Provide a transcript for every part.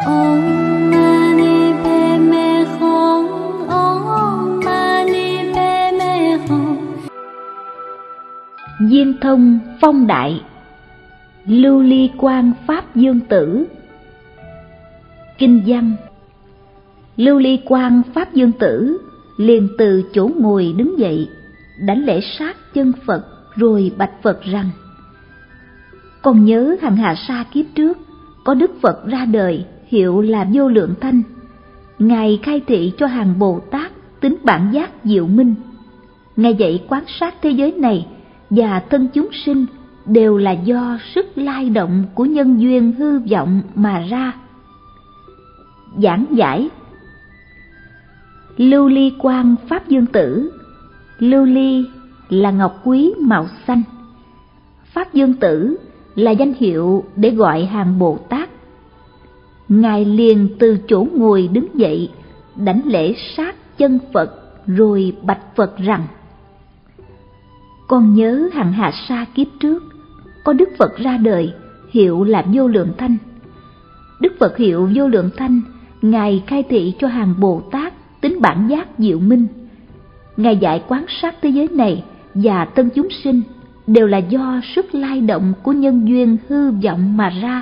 Om Mani Padme Hum. Om Mani Padme Hum. Viên thông phong đại, lưu ly quang pháp dương tử. Kinh văn. Lưu ly quang pháp dương tử liền từ chỗ ngồi đứng dậy, đảnh lễ sát chân Phật, rồi bạch Phật rằng: con nhớ hằng hà sa kiếp trước, có Đức Phật ra đời, hiệu là Vô Lượng Thanh. Ngài khai thị cho hàng Bồ Tát tính bản giác diệu minh. Ngài dạy quán sát thế giới này và thân chúng sinh đều là do sức lai động của nhân duyên hư vọng mà ra. Giảng giải. Lưu ly quang pháp dương tử. Lưu ly là ngọc quý màu xanh. Pháp dương tử là danh hiệu để gọi hàng Bồ Tát. Ngài liền từ chỗ ngồi đứng dậy, đảnh lễ sát chân Phật, rồi bạch Phật rằng: con nhớ hằng hà sa kiếp trước, có Đức Phật ra đời, hiệu là Vô Lượng Thanh. Đức Phật hiệu Vô Lượng Thanh, Ngài khai thị cho hàng Bồ Tát tính bản giác diệu minh. Ngài dạy quán sát thế giới này và tân chúng sinh đều là do sức lai động của nhân duyên hư vọng mà ra.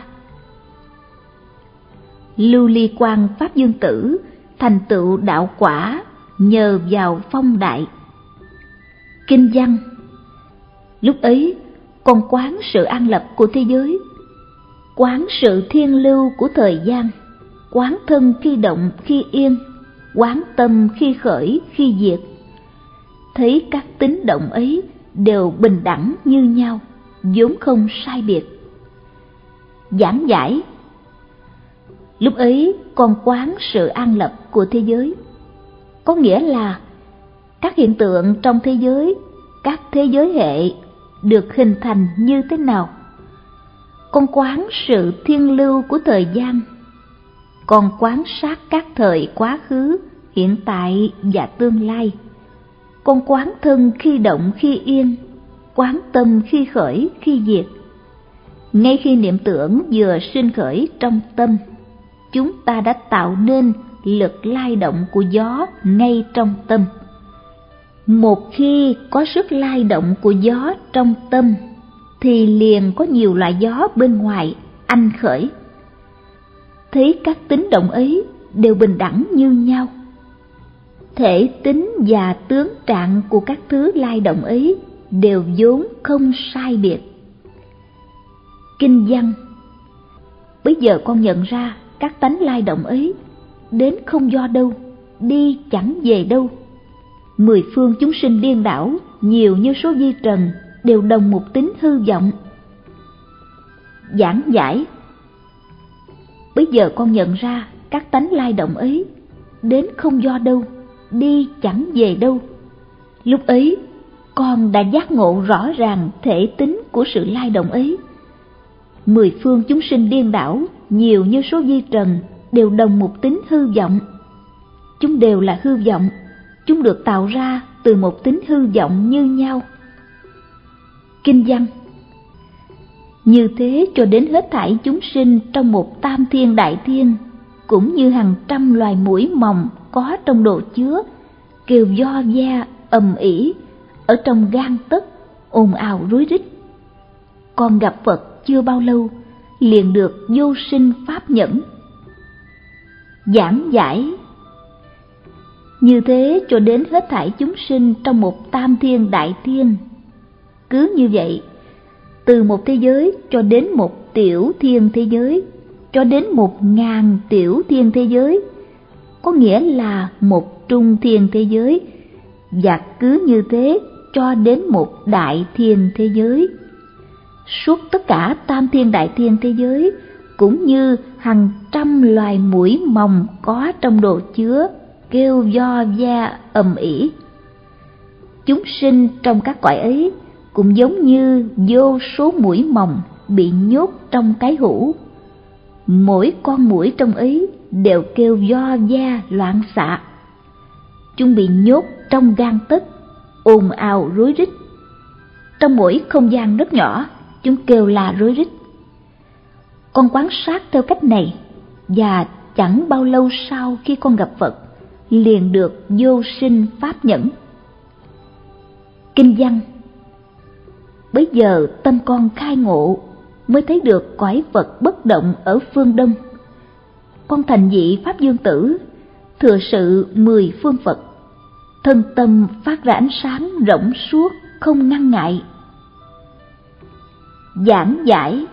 Lưu ly quang pháp dương tử thành tựu đạo quả nhờ vào phong đại. Kinh văn. Lúc ấy con quán sự an lập của thế giới, quán sự thiên lưu của thời gian, quán thân khi động khi yên, quán tâm khi khởi khi diệt. Thấy các tính động ấy đều bình đẳng như nhau, vốn không sai biệt. Giảng giải. Lúc ấy con quán sự an lập của thế giới, có nghĩa là các hiện tượng trong thế giới, các thế giới hệ được hình thành như thế nào. Con quán sự thiên lưu của thời gian, con quán sát các thời quá khứ, hiện tại và tương lai. Con quán thân khi động khi yên, quán tâm khi khởi khi diệt. Ngay khi niệm tưởng vừa sinh khởi trong tâm, chúng ta đã tạo nên lực lai động của gió ngay trong tâm. Một khi có sức lai động của gió trong tâm, thì liền có nhiều loại gió bên ngoài anh khởi. Thấy các tính động ấy đều bình đẳng như nhau. Thể tính và tướng trạng của các thứ lai động ấy đều vốn không sai biệt. Kinh văn. Bây giờ con nhận ra các tánh lai động ấy đến không do đâu, đi chẳng về đâu. Mười phương chúng sinh điên đảo, nhiều như số vi trần, đều đồng một tính hư vọng. Giảng giải. Bây giờ con nhận ra các tánh lai động ấy đến không do đâu, đi chẳng về đâu. Lúc ấy con đã giác ngộ rõ ràng thể tính của sự lai động ấy. Mười phương chúng sinh điên đảo, nhiều như số vi trần, đều đồng một tính hư vọng. Chúng đều là hư vọng, chúng được tạo ra từ một tính hư vọng như nhau. Kinh văn. Như thế cho đến hết thảy chúng sinh trong một tam thiên đại thiên, cũng như hàng trăm loài muỗi mòng có trong đồ chứa, kêu vo ve ầm ĩ ở trong gan tấc, ồn ào rối rít. Con gặp Phật chưa bao lâu, liền được vô sinh pháp nhẫn. Giảng giải. Như thế cho đến hết thảy chúng sinh trong một tam thiên đại thiên. Cứ như vậy, từ một thế giới cho đến một tiểu thiên thế giới, cho đến 1000 tiểu thiên thế giới, có nghĩa là một trung thiên thế giới, và cứ như thế cho đến một đại thiên thế giới. Suốt tất cả tam thiên đại thiên thế giới, cũng như hàng trăm loài muỗi mòng có trong đồ chứa, kêu vo ve ầm ĩ. Chúng sinh trong các cõi ấy cũng giống như vô số muỗi mòng bị nhốt trong cái hũ. Mỗi con muỗi trong ấy đều kêu vo ve loạn xạ. Chúng bị nhốt trong gang tấc, ồn ào rối rít. Trong mỗi không gian rất nhỏ, chúng kêu la rối rít. Con quan sát theo cách này, và chẳng bao lâu sau khi con gặp Phật, liền được vô sinh pháp nhẫn. Kinh văn: bấy giờ tâm con khai ngộ, mới thấy được cõi Phật bất động ở phương Đông. Con thành vị Pháp Dương Tử, thừa sự 10 phương Phật, thân tâm phát ra ánh sáng rộng suốt, không ngăn ngại. Giảng giải: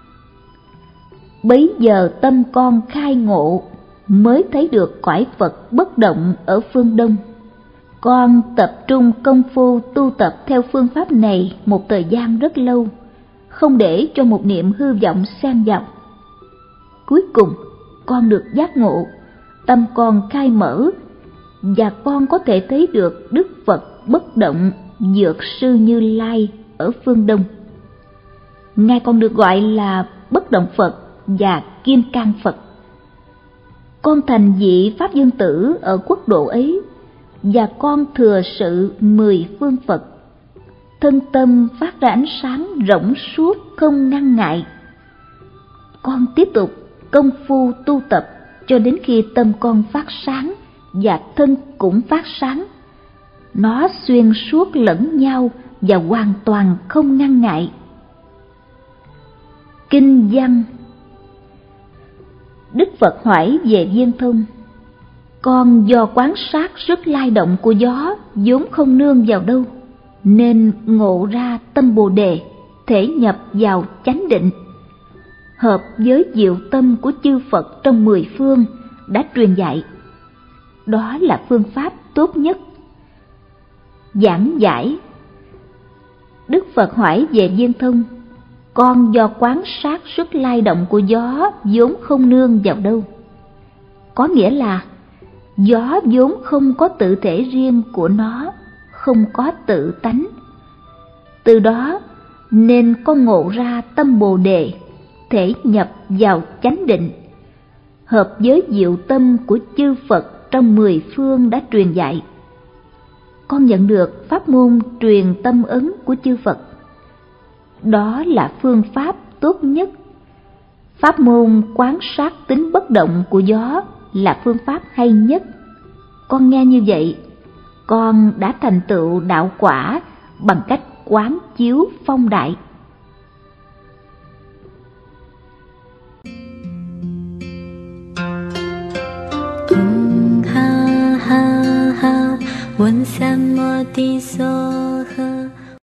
bấy giờ tâm con khai ngộ, mới thấy được cõi Phật bất động ở phương Đông. Con tập trung công phu tu tập theo phương pháp này một thời gian rất lâu, không để cho một niệm hư vọng xen vào. Cuối cùng, con được giác ngộ, tâm con khai mở, và con có thể thấy được Đức Phật bất động Dược Sư Như Lai ở phương Đông. Ngài còn được gọi là Bất Động Phật và Kim Cang Phật. Con thành vị Pháp Dương Tử ở quốc độ ấy, và con thừa sự 10 phương Phật, thân tâm phát ra ánh sáng rộng suốt, không ngăn ngại. Con tiếp tục công phu tu tập cho đến khi tâm con phát sáng và thân cũng phát sáng. Nó xuyên suốt lẫn nhau và hoàn toàn không ngăn ngại. Kinh văn: Đức Phật hỏi về Viên Thông: con do quán sát sức lay động của gió vốn không nương vào đâu, nên ngộ ra tâm Bồ Đề, thể nhập vào chánh định, hợp với diệu tâm của chư Phật trong 10 phương đã truyền dạy. Đó là phương pháp tốt nhất. Giảng giải: Đức Phật hỏi về Viên Thông: con do quán sát sức lay động của gió vốn không nương vào đâu. Có nghĩa là gió vốn không có tự thể riêng của nó, không có tự tánh. Từ đó nên con ngộ ra tâm Bồ Đề, thể nhập vào chánh định, hợp với diệu tâm của chư Phật trong 10 phương đã truyền dạy. Con nhận được pháp môn truyền tâm ấn của chư Phật. Đó là phương pháp tốt nhất. Pháp môn quán sát tính bất động của gió là phương pháp hay nhất. Con nghe như vậy, con đã thành tựu đạo quả bằng cách quán chiếu phong đại.